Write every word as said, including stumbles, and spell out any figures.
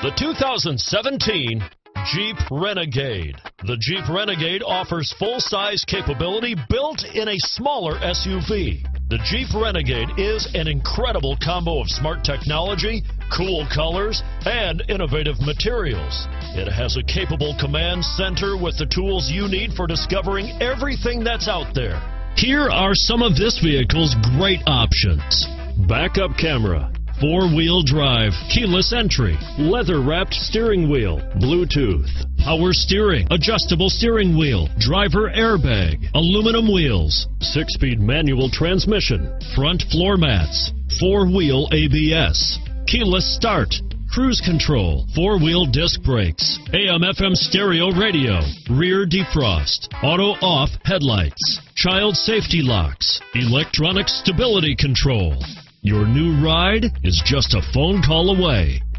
The two thousand seventeen Jeep Renegade. The Jeep Renegade offers full-size capability built in a smaller S U V. The Jeep Renegade is an incredible combo of smart technology, cool colors, and innovative materials. It has a capable command center with the tools you need for discovering everything that's out there. Here are some of this vehicle's great options: backup camera, four-wheel drive, keyless entry, leather-wrapped steering wheel, Bluetooth, power steering, adjustable steering wheel, driver airbag, aluminum wheels, six-speed manual transmission, front floor mats, four-wheel A B S, keyless start, cruise control, four-wheel disc brakes, A M F M stereo radio, rear defrost, auto-off headlights, child safety locks, electronic stability control. Your new ride is just a phone call away.